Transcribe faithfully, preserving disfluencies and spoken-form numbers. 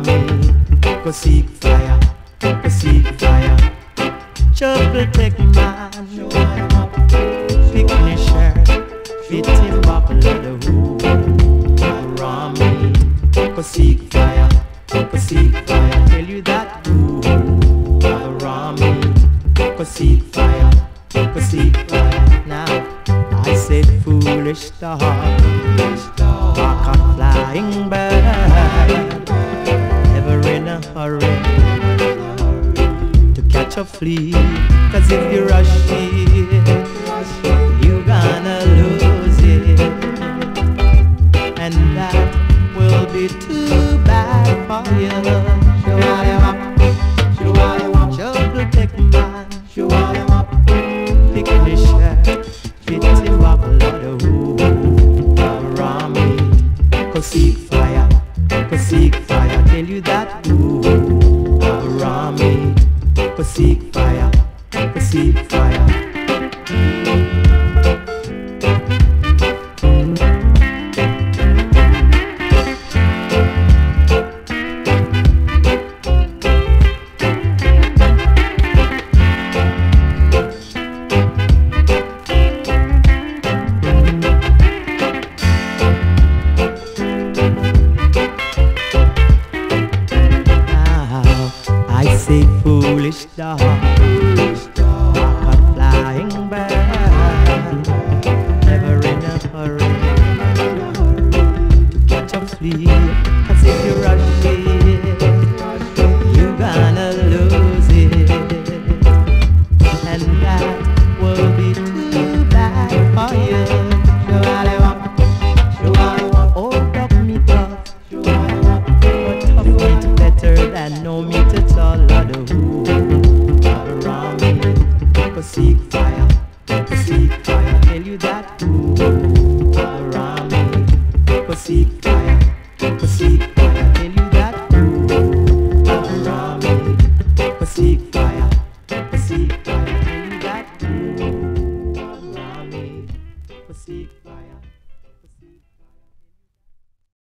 me. Go seek fire, go seek fire. Trouble take man, picnic shirt, fit him up like the who around me. Go seek fire, go seek fire. Tell you that who around me. Go seek fire, go seek fire. Now I say foolish star, walk on flying bird, never in a hurry to catch a flea. Cause if you rush it, you gonna lose it, and that will be too bad for you. Trouble take man, pick the shirt, fit him up like a who around me. Go seek fire, go seek fire. Tell you that who around me. Go seek fire, go seek fire. Foolish dog, a flying bird, never in a hurry to catch a flea. Cause if you rush it, you gonna lose it, and that will be too bad for you. Oh, tough me tough, but tough meat better than no meat at all.